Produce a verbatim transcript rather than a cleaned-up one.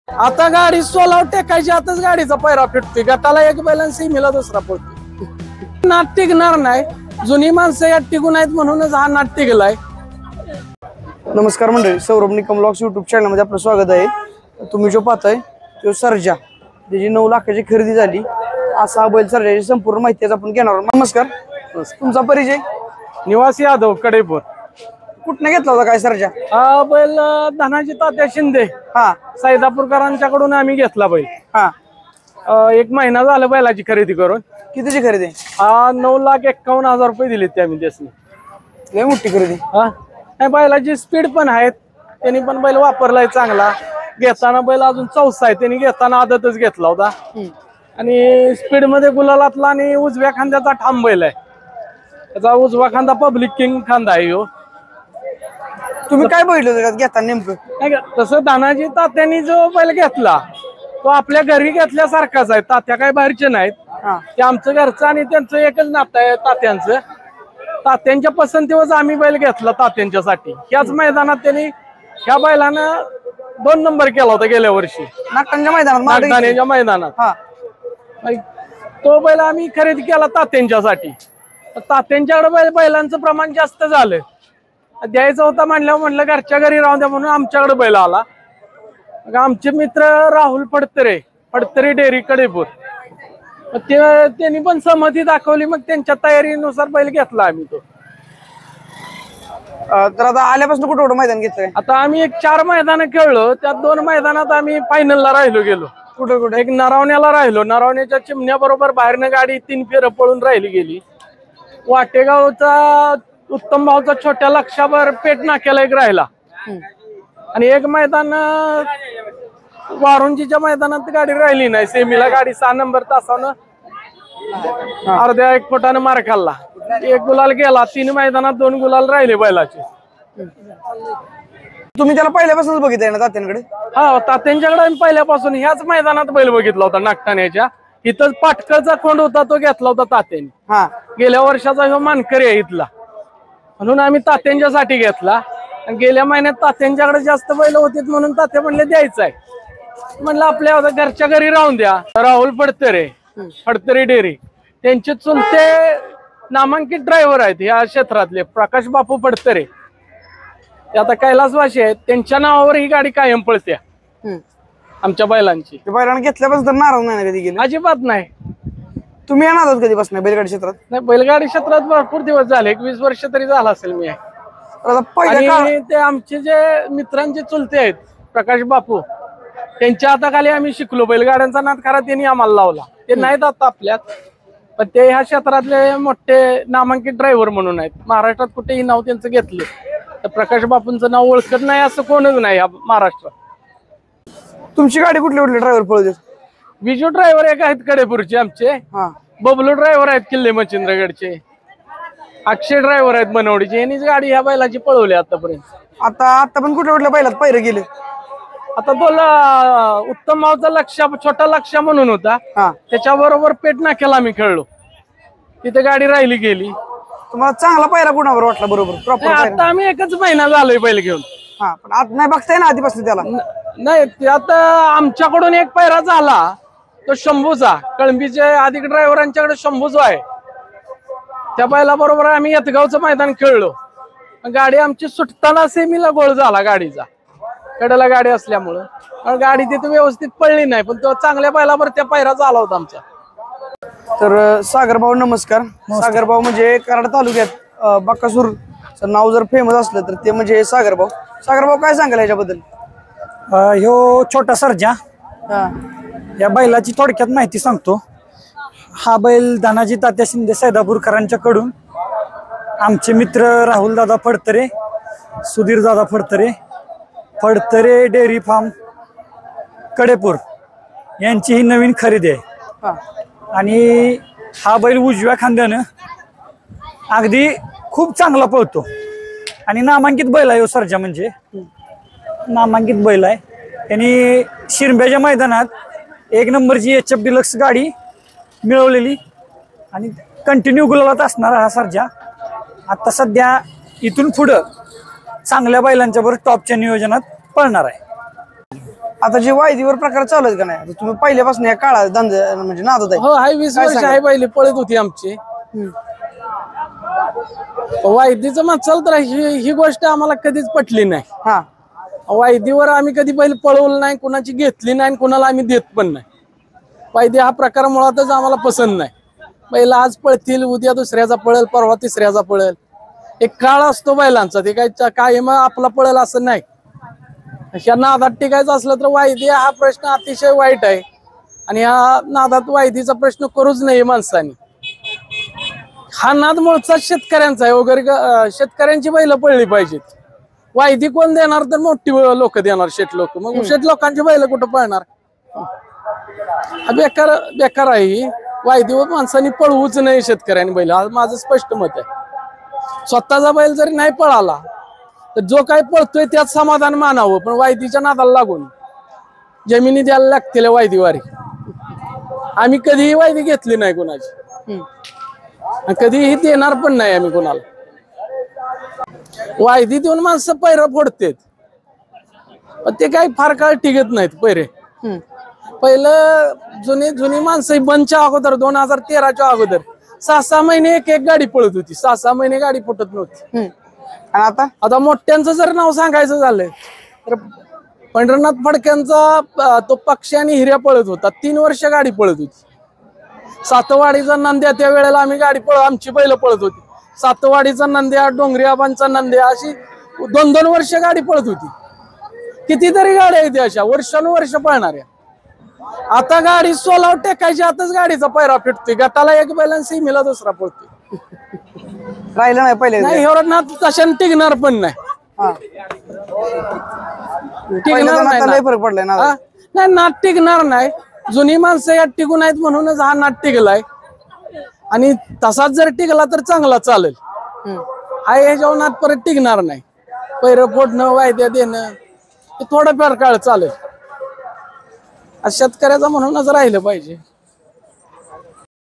आता गाडी सोलाव टेकायची आताच गाडीचा पैरा फिटतोय गटाला एक बैल आणि सीमेला दुसरा पडतोय नाट टिकणार नाही जुनी माणसं यात टिकून आहेत म्हणूनच हा नाट टिकलाय। नमस्कार मंडळी, Saurabh Nikam vlogs YouTube channel मध्ये आपलं स्वागत आहे। तुम्ही जो पाहताय तो सर्जा त्याची नऊ लाखाची खरेदी झाली असा बैल सर्जाची संपूर्ण माहिती आज आपण घेणार आहोत। नमस्कार, तुमचा परिचय? निवासी यादव कडेपूर। कुठनं घेतला होता काय सर्जा? हा बैल धनाजी तात्या शिंदे हा सैदापूरकरांच्याकडून आम्ही घेतला बैल। हा एक महिना झाला बैलाची खरेदी करून। कितीची खरेदी? हा नऊ लाख एक्कावन्न हजार रुपये दिले ते आम्ही त्यासनी। लय मोठी खरेदी। हा नाही बैलाची स्पीड पण आहेत, त्यांनी पण बैल वापरलाय चांगला। घेताना बैल अजून चौसा आहे, त्यांनी घेताना आदतच घेतला होता आणि स्पीड मध्ये गुलालातला आणि उजव्या खांद्याचा ठाम बैल आहे। त्याचा उजवा खांदा पब्लिक किंग खांदा आहे ह्यो। तुम्ही काय बघितलं घेताना नेमकं? नाही का तसं धनाजी तात्यांनी जो बैल घेतला तो आपल्या घरी घेतल्यासारखाच आहे। तात्या काय बाहेरचे नाहीत, ते आमचं घरचं आणि त्यांचं एकच नातं आहे तात्यांचं। तात्यांच्या पसंतीवर आम्ही बैल घेतला तात्यांच्यासाठी। ह्याच मैदानात त्यांनी ह्या बैलानं दोन नंबर केला होता गेल्या वर्षी नागठाण्याच्या मैदानात। नागठाण्याच्या मैदानात तो बैल आम्ही खरेदी केला तात्यांच्यासाठी। तात्यांच्याकडे बैल बैलांचं प्रमाण जास्त झालं, द्यायचं होता म्हणल्यावर म्हणलं घरच्या घरी राहू द्या म्हणून आमच्याकडे बैल आला। आमचे मित्र राहुल फडतरे फडतरे डेअरी कडेपूर ते त्यांनी पण सहमती दाखवली, मग त्यांच्या तयारीनुसार बैल घेतला आम्ही तो। तर आता आल्यापासून कुठं कुठं मैदान घेतलंय? आता आम्ही एक चार मैदान खेळलो, त्यात दोन मैदानात आम्ही फायनलला राहिलो गेलो। कुठं कुठं? एक नरावण्याला राहिलो, नरावण्याच्या चिमण्या बरोबर बाहेरनं गाडी तीन फेर पळून राहिली गेली। वाटेगावचा उत्तम भाऊचा छोट्या लक्षावर पेट नाक्याला एक राहिला आणि एक मैदान वारुंजीच्या मैदानात गाडी राहिली नाही, सेमीला गाडी सहा नंबर तासानं अर्ध्या एक फुटानं मार खाल्ला। एक गुलाल गेला, तीन मैदानात दोन गुलाल राहिले बैलाचे। तुम्ही त्याला पहिल्यापासूनच बघितलंय ना तात्यांकडे? हा तात्यांच्याकडे आम्ही पहिल्यापासून ह्याच मैदानात बैल बघितला होता नागठाण्याच्या। इथं पाटकळचा खोंड होता तो घेतला होता तात्यांनी। हा गेल्या वर्षाचा ह्यो मानकरी आहे इथला, म्हणून आम्ही तात्यांच्यासाठी घेतला। गेल्या महिन्यात तात्यांच्याकडे जास्त बैल होते म्हणून तात्या म्हणले द्यायचं आहे, म्हणलं आपल्या घरच्या घरी राहून द्या। राहुल फडतरे फडतरे डेअरी त्यांचे चुलते नामांकित ड्रायव्हर आहेत या क्षेत्रातले, प्रकाश बापू फडतरे, ते आता कैलासवासी आहेत। त्यांच्या नावावर ही गाडी कायम पळते आमच्या बैलांची। बैलांना घेतल्यापासून तर नाराज नाही कधी गेले? अजिबात नाही। तुम्ही येणार आहात कधी बसणार बैलगाडी क्षेत्रात? नाही, बैलगाडी क्षेत्रात भरपूर दिवस झाले, एक वीस वर्ष तरी झाला असेल मी। आणि ते आमचे जे मित्रांचे चुलते आहेत प्रकाश बापू, त्यांच्या हाताखाली आम्ही शिकलो। बैलगाड्यांचा नाद खरा त्यांनी आम्हाला लावला। ते नाहीत आता आपल्यात, पण ते ह्या क्षेत्रातले मोठे नामांकित ड्रायव्हर म्हणून आहेत। महाराष्ट्रात कुठेही नाव त्यांचं घेतलं तर प्रकाश बापूंचं नाव ओळखत नाही असं कोणच नाही या महाराष्ट्रात। तुमची गाडी कुठले कुठले ड्रायव्हर पळवते? विजू ड्रायव्हर एक आहेत कडेपूरचे आमचे, बबलू ड्रायव्हर आहेत किल्ले मच्छिंद्रगडचे, अक्षय ड्रायव्हर आहेत बनवडीचे। यांनीच गाडी ह्या बैलाची पळवली आतापर्यंत। आता आता पण कुठल्या कुठल्या बैलात पहिरे गेले? आता तो उत्तम भाऊचा लक्ष छोटा लक्ष म्हणून होता, त्याच्या बरोबर पेट नाक्याला आम्ही खेळलो, तिथे गाडी राहिली गेली। तुम्हाला चांगला पहिरा कुणावर वाटला? बरोबर आता आम्ही एकच महिना झालोय बैल घेऊन। हा पण आता नाही बघताय ना आधीपासून त्याला? नाही, आता आमच्याकडून एक पहिरा झाला तो शंभूचा, कळंबीचे अधिक ड्रायव्हरांच्याकडे शंभूचा आहे। त्या बैला बरोबर आम्ही येतगावचं मैदान खेळलो, गाडी आमची सुटताना सेमीला गोळ झाला गाडीचा, कडेला गाडी असल्यामुळं गाडी तिथे व्यवस्थित पडली नाही, पण तो चांगल्या बैलावर त्या पहिरा झाला होता आमचा। तर सागर भाऊ नमस्कार। सागर भाऊ म्हणजे कराड तालुक्यात बकासूर नाव जर फेमस असलं तर ते म्हणजे सागर भाऊ। सागर भाऊ काय सांगाल याच्याबद्दल? ह्यो छोटा सर्जा, या बैलाची थोडक्यात माहिती सांगतो। हा बैल धनाजी तात्या शिंदे सैदापूरकरांच्याकडून आमचे मित्र राहुल दादा फडतरे, सुधीर दादा फडतरे, फडतरे डेअरी फार्म कडेपूर यांची ही नवीन खरेदी आहे। आणि हा बैल उजव्या खांद्यानं अगदी खूप चांगला पळतो आणि नामांकित बैल आहे सर्जा, म्हणजे नामांकित बैल आहे। त्यांनी शिरंब्याच्या मैदानात एक नंबरची एच एफ डिलक्स गाडी मिळवलेली आणि कंटिन्यू गुलालात असणारा हा सर्जा आता सध्या इथून पुढं चांगल्या बैलांच्या बरोबर टॉपच्या नियोजनात पळणार आहे। आता जे वायदीवर प्रकार चालू आहेत का नाही आता तुम्ही पहिल्यापासून या काळात धंदा म्हणजे नादात आहे हो हाय वीस काय वर्ष सांगाल? आहे पहिली पळत होती आमची वायदीचं म्हणसाल तर ही ही गोष्ट आम्हाला कधीच पटली नाही. हा वायदीवर आम्ही कधी पहिले पळवलं नाही, कुणाची घेतली नाही, कुणाला आम्ही देत पण नाही. वायदी हा प्रकार मुळातच आम्हाला पसंत नाही. पहिला आज पळतील, उद्या दुसऱ्याचा पळेल, परवा तिसऱ्याचा पळेल. एक काळ असतो बैलांचा, ते काय कायम आपला पळेल असं नाही. ह्या नादात टिकायचं असलं तर वायदी हा प्रश्न अतिशय वाईट आहे आणि ह्या नादात वायदीचा प्रश्न करूच नाही माणसाने. हा नाद मूळचा शेतकऱ्यांचा आहे वगैरे, शेतकऱ्यांची बैल पळली पाहिजेत. वायदी कोण देणार तर मोठी लोक देणार, शेत लोक. मग शेत लोकांची बैल कुठं पळणार? हा बेकार बेकार आहे. वायदीवर माणसांनी पळवूच नाही शेतकऱ्यांनी बैल, हा माझं स्पष्ट मत आहे. स्वतःचा बैल जरी नाही पळाला तर जो काही पळतोय त्यात समाधान मानावं, पण वायदीच्या नादाला लागून जमिनी द्यायला लागतील वायदीवारी. आम्ही कधीही वायदी घेतली नाही कोणाची, कधीही देणार पण नाही आम्ही कोणाला. वायदी देऊन माणसं पैर फोडतात, पण ते काही फार काळ टिकत नाहीत पैरे. पहिलं जुनी जुनी माणसं बंदच्या अगोदर दोन हजार तेराच्या अगोदर सहा सहा महिने एक एक गाडी पळत होती, सहा सहा महिने गाडी फुटत नव्हती. आणि आता आता मोठ्यांचं जर नाव सांगायचं झालं तर पंढरनाथ फडक्यांचा तो पक्षी आणि हिऱ्या पळत होता, तीन वर्ष गाडी पळत होती. सातवाडीचा नंद्या त्या वेळेला आम्ही गाडी पळ आमची बैल पळत होती. सातवाडीचा नंद्या, डोंगरी आबांचा नंद्या, अशी दोन दोन वर्ष गाडी पळत होती. कितीतरी गाड्या आहेत अशा वर्षानुवर्ष पळणाऱ्या. आता गाडी सोलाव टेकायची, आताच गाडीचा पैरा फिटतोय. गटाला एक बैल आणि सीमेला दुसरा पळतोय. राहिलं नाही पहिले नाही एवढं ना तशाने टिकणार पण नाही. टिकणार नाही लय फरक पडलाय ना हा? नाही नाट टिकणार नाही. जुनी माणसं यात टिकून आहेत म्हणूनच हा नाट टिकलाय, आणि तसाच जर टिकला तर चांगला चालेल. हा ह्याच्यावर नाट परत टिकणार नाही. पैर फोडणं, वायद्या देणं हे थोडंफार काळ चालेल. शेतकऱ्याचा म्हणूनच राहिलं पाहिजे.